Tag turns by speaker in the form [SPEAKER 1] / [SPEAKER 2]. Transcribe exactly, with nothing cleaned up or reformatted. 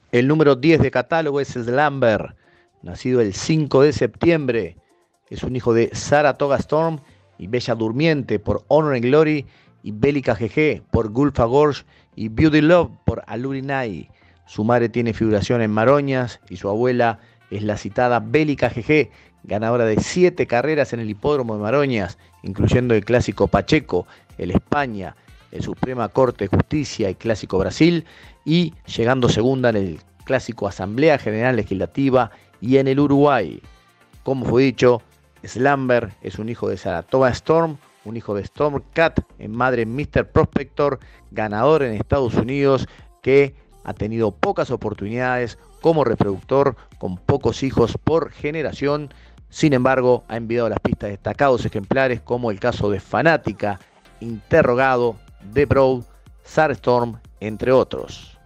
[SPEAKER 1] El número diez de catálogo es Slumber, nacido el cinco de septiembre. Es un hijo de Saratoga Storm y Bella Durmiente por Honor and Glory y Bélica G G por Gulfa Gorge y Beauty Love por Alurinai. Su madre tiene figuración en Maroñas y su abuela es la citada Bélica G G, ganadora de siete carreras en el hipódromo de Maroñas, incluyendo el Clásico Pacheco, el España, el Suprema Corte de Justicia y Clásico Brasil, y llegando segunda en el Clásico Asamblea General Legislativa y en el Uruguay. Como fue dicho, Slumber es un hijo de Saratoga Storm, un hijo de Stormcat, en madre míster Prospector, ganador en Estados Unidos, que ha tenido pocas oportunidades como reproductor, con pocos hijos por generación. Sin embargo, ha enviado a las pistas destacados ejemplares, como el caso de Fanática, Interrogado, The Broad, Sarstorm, entre otros.